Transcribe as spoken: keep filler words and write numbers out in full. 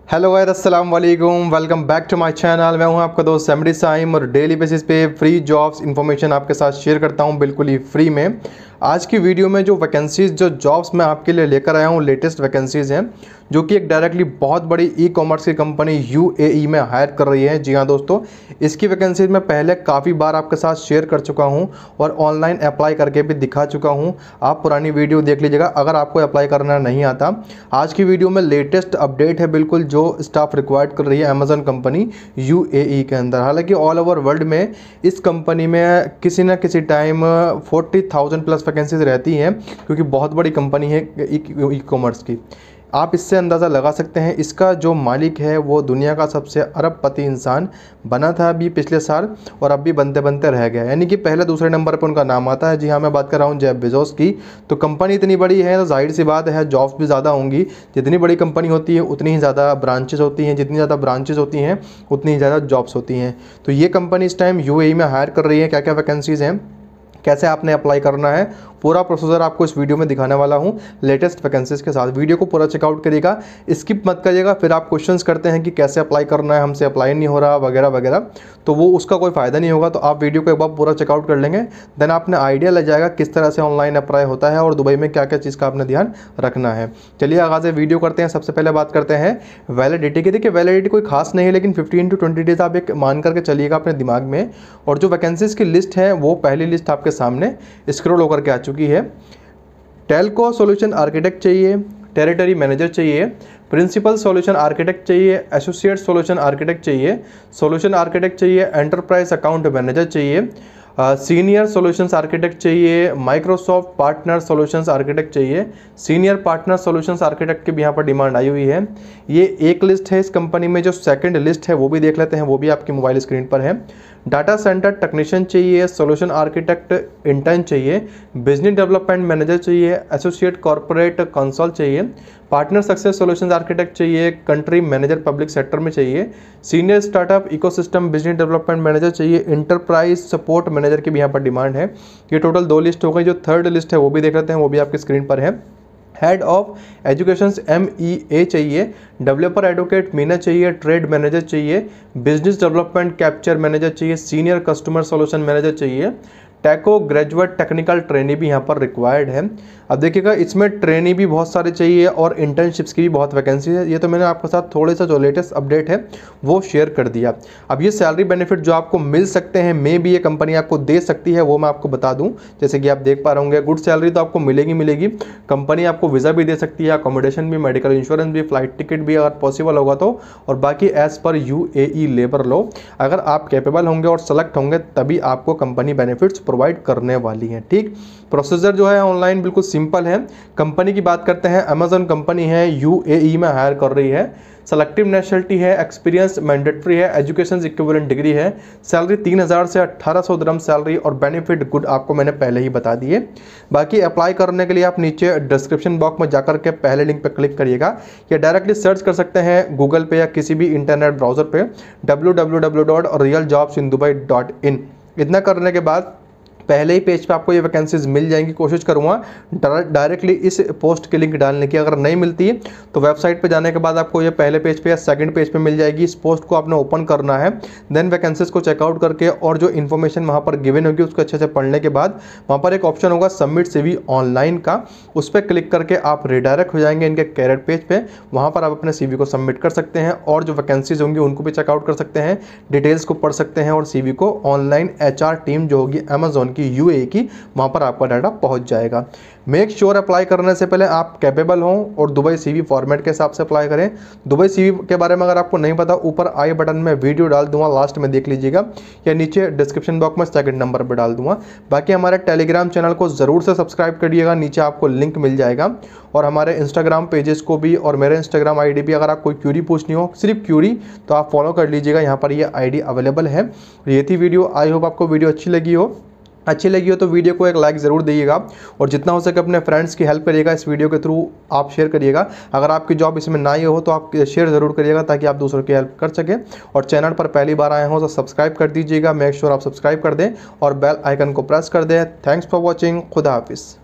Hello guys, अस्सलाम वालेकुम। Welcome back to my channel. मैं हूं आपका दोस्त समरी साइम और डेली बेसिस पे फ्री जॉब्स इन्फॉर्मेशन आपके साथ शेयर करता हूं बिल्कुल ही फ्री में। आज की वीडियो में जो वैकेंसीज़ जो जॉब्स मैं आपके लिए लेकर आया हूं लेटेस्ट वैकेंसीज़ हैं जो कि एक डायरेक्टली बहुत बड़ी ई कॉमर्स की कंपनी यूएई में हायर कर रही है। जी हाँ दोस्तों, इसकी वैकेंसीज मैं पहले काफ़ी बार आपके साथ शेयर कर चुका हूँ और ऑनलाइन अप्लाई करके भी दिखा चुका हूँ। आप पुरानी वीडियो देख लीजिएगा अगर आपको अप्लाई करना नहीं आता। आज की वीडियो में लेटेस्ट अपडेट है बिल्कुल, जो स्टाफ रिक्वायर्ड कर रही है अमेजन कंपनी यूएई के अंदर। हालांकि ऑल ओवर वर्ल्ड में इस कंपनी में किसी न किसी time forty thousand plus vacancies रहती हैं क्योंकि बहुत बड़ी कंपनी है ई कॉमर्स की। आप इससे अंदाज़ा लगा सकते हैं इसका जो मालिक है वो दुनिया का सबसे अरबपति इंसान बना था अभी पिछले साल और अब भी बनते बनते रह गया, यानी कि पहले दूसरे नंबर पर उनका नाम आता है। जी हाँ, मैं बात कर रहा हूँ जेफ बेजोस की। तो कंपनी इतनी बड़ी है तो जाहिर सी बात है जॉब्स भी ज़्यादा होंगी। जितनी बड़ी कंपनी होती है उतनी ही ज़्यादा ब्रांचेज होती हैं, जितनी ज़्यादा ब्रांचेज होती हैं उतनी ही ज़्यादा जॉब्स होती हैं। तो ये कंपनी इस टाइम यूएई में हायर कर रही है। क्या क्या वैकेंसीज़ हैं, कैसे आपने अप्लाई करना है, पूरा प्रोसीजर आपको इस वीडियो में दिखाने वाला हूं लेटेस्ट वैकेंसीज के साथ। वीडियो को पूरा चेकआउट करिएगा, स्किप मत करिएगा। फिर आप क्वेश्चंस करते हैं कि कैसे अप्लाई करना है, हमसे अप्लाई नहीं हो रहा वगैरह वगैरह, तो वो उसका कोई फ़ायदा नहीं होगा। तो आप वीडियो को एक बार पूरा चेकआउट कर लेंगे, देन आपने आइडिया लग जाएगा किस तरह से ऑनलाइन अप्लाई होता है और दुबई में क्या क्या चीज़ का आपने ध्यान रखना है। चलिए आगाज़ वीडियो करते हैं। सबसे पहले बात करते हैं वैलिडिटी की। देखिए वैलिडिटी कोई खास नहीं है, लेकिन फिफ्टीन टू ट्वेंटी डेज आप एक मान करके चलिएगा अपने दिमाग में। और जो वैकेंसीज़ की लिस्ट है वो पहली लिस्ट आपके सामने स्क्रॉल होकर के आ चुकी है। टेलको सॉल्यूशन आर्किटेक्ट चाहिए, टेरिटरी मैनेजर चाहिए, प्रिंसिपल सॉल्यूशन आर्किटेक्ट चाहिए, एसोसिएट सॉल्यूशन आर्किटेक्ट चाहिए, सॉल्यूशन आर्किटेक्ट चाहिए, एंटरप्राइज अकाउंट मैनेजर चाहिए, सीनियर सॉल्यूशंस आर्किटेक्ट चाहिए, माइक्रोसॉफ्ट पार्टनर सॉल्यूशंस आर्किटेक्ट चाहिए, सीनियर पार्टनर सॉल्यूशंस आर्किटेक्ट की भी यहाँ पर डिमांड आई हुई है। ये एक लिस्ट है इस कंपनी में। जो सेकंड लिस्ट है वो भी देख लेते हैं, वो भी आपकी मोबाइल स्क्रीन पर है। डाटा सेंटर टेक्नीशियन चाहिए, सॉल्यूशन आर्किटेक्ट इंटर्न चाहिए, बिजनेस डेवलपमेंट मैनेजर चाहिए, एसोसिएट कॉर्पोरेट कंसल चाहिए, पार्टनर सक्सेस सॉल्यूशंस आर्किटेक्ट चाहिए, कंट्री मैनेजर पब्लिक सेक्टर में चाहिए, senior startup ecosystem business development manager चाहिए, इंटरप्राइज सपोर्ट मैनेजर की भी यहाँ पर डिमांड है। ये टोटल दो लिस्ट हो गई। जो थर्ड लिस्ट है वो भी देख लेते हैं, वो भी आपकी स्क्रीन पर है। Head of education M E A चाहिए, डेवलपर एडवोकेट मीना चाहिए, ट्रेड मैनेजर चाहिए, बिजनेस डेवलपमेंट कैप्चर मैनेजर चाहिए, सीनियर कस्टमर सॉल्यूशन मैनेजर चाहिए, टेको ग्रेजुएट टेक्निकल ट्रेनी भी यहाँ पर रिक्वायर्ड है। अब देखिएगा इसमें ट्रेनी भी बहुत सारे चाहिए और इंटर्नशिप्स की भी बहुत वैकेंसी है। ये तो मैंने आपके साथ थोड़े सा जो लेटेस्ट अपडेट है वो शेयर कर दिया। अब ये सैलरी बेनिफिट जो आपको मिल सकते हैं, मे भी ये कंपनी आपको दे सकती है, वो मैं आपको बता दूं। जैसे कि आप देख पा रहे होंगे गुड सैलरी तो आपको मिलेगी मिलेगी कंपनी आपको वीज़ा भी दे सकती है, अकोमोडेशन भी, मेडिकल इंश्योरेंस भी, फ्लाइट टिकट भी अगर पॉसिबल होगा तो, और बाकी as per U A E labour law अगर आप कैपेबल होंगे और सेलेक्ट होंगे तभी आपको कंपनी बेनिफिट्स प्रोवाइड करने वाली है। ठीक, प्रोसीजर जो है ऑनलाइन बिल्कुल सिंपल है। कंपनी की बात करते हैं, अमेजन कंपनी है, यूएई में हायर कर रही है। सेलेक्टिव नेशनलिटी है, एक्सपीरियंस मैंडेटरी है, एजुकेशन इक्विवेलेंट डिग्री है। सैलरी तीन हज़ार से अठारह सौ दिरहम सैलरी और बेनिफिट गुड आपको मैंने पहले ही बता दिए। बाकी अप्लाई करने के लिए आप नीचे डिस्क्रिप्शन बॉक्स में जाकर के पहले लिंक पर क्लिक करिएगा या डायरेक्टली सर्च कर सकते हैं गूगल पे या किसी भी इंटरनेट ब्राउजर पे W W W dot real jobs in Dubai dot in. इतना करने के बाद पहले ही पेज पे आपको ये वैकेंसीज मिल जाएंगी। कोशिश करूँगा डायरेक्टली इस पोस्ट की लिंक डालने की, अगर नहीं मिलती है तो वेबसाइट पे जाने के बाद आपको ये पहले पेज पे या सेकंड पेज पे मिल जाएगी। इस पोस्ट को आपने ओपन करना है, देन वैकेंसीज को चेकआउट करके और जो इन्फॉर्मेशन वहाँ पर गिवन होगी उसको अच्छे से पढ़ने के बाद वहाँ पर एक ऑप्शन होगा सबमिट सीवी ऑनलाइन का, उस पर क्लिक करके आप रिडायरेक्ट हो जाएंगे इनके कैरियर पेज पे। वहाँ पर आप अपने सीवी को सबमिट कर सकते हैं और जो वैकेंसीज होंगी उनको भी चेकआउट कर सकते हैं, डिटेल्स को पढ़ सकते हैं और सीवी को ऑनलाइन एच आर टीम जो होगी अमेजोन की यूएई की, वहां पर आपका डाटा पहुंच जाएगा। मेक श्योर अप्लाई करने से पहले आप कैपेबल हों और दुबई सीवी फॉर्मेट के हिसाब से अप्लाई करें। दुबई सीवी के बारे में अगर आपको नहीं पता, ऊपर आई बटन में वीडियो डाल दूंगा, लास्ट में देख लीजिएगा, या नीचे डिस्क्रिप्शन बॉक्स में सेकंड नंबर पर डाल दूंगा। बाकी हमारे टेलीग्राम चैनल को ज़रूर से सब्सक्राइब करिएगा, नीचे आपको लिंक मिल जाएगा, और हमारे इंस्टाग्राम पेजेस को भी और मेरे इंस्टाग्राम आई डी भी, अगर आप कोई क्यूरी पूछनी हो सिर्फ क्यूरी तो आप फॉलो कर लीजिएगा, यहाँ पर ये आई डी अवेलेबल है। ये थी वीडियो, आई होप आपको वीडियो अच्छी लगी हो। अच्छी लगी हो तो वीडियो को एक लाइक ज़रूर दीजिएगा और जितना हो सके अपने फ्रेंड्स की हेल्प करिएगा, इस वीडियो के थ्रू आप शेयर करिएगा। अगर आपकी जॉब इसमें ना ही हो तो आप शेयर ज़रूर करिएगा ताकि आप दूसरों की हेल्प कर सकें। और चैनल पर पहली बार आए हो तो सब्सक्राइब कर दीजिएगा, मेक श्योर आप सब्सक्राइब कर दें और बेल आइकन को प्रेस कर दें। थैंक्स फॉर वॉचिंग, खुदा हाफिज़।